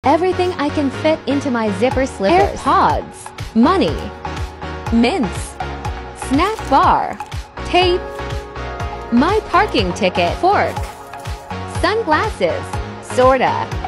Everything I can fit into my zipper slippers. AirPods, money, mints, snack bar, tape, my parking ticket, fork, sunglasses, sorta.